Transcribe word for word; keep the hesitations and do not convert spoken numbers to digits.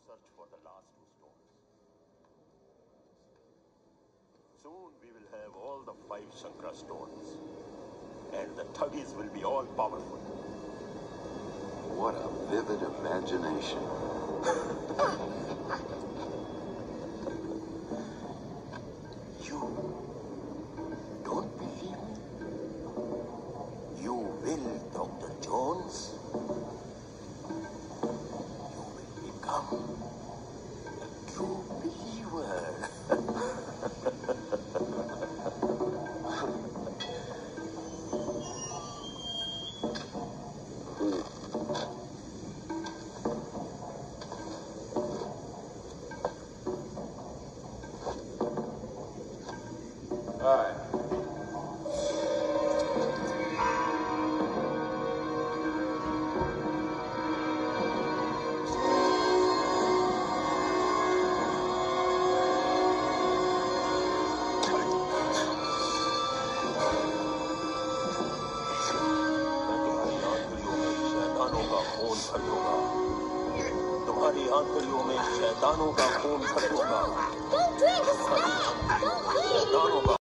search for the last two stones. Soon we will have all the five Shankara stones, and the Thuggis will be all powerful. What a vivid imagination. You don't believe me? You will, Doctor Jones. You will become a true believer. All right. तुम्हारी आंखों में शैतानों का खून भर दूंगा। Don't drink! Stop! Don't please! शैतानों का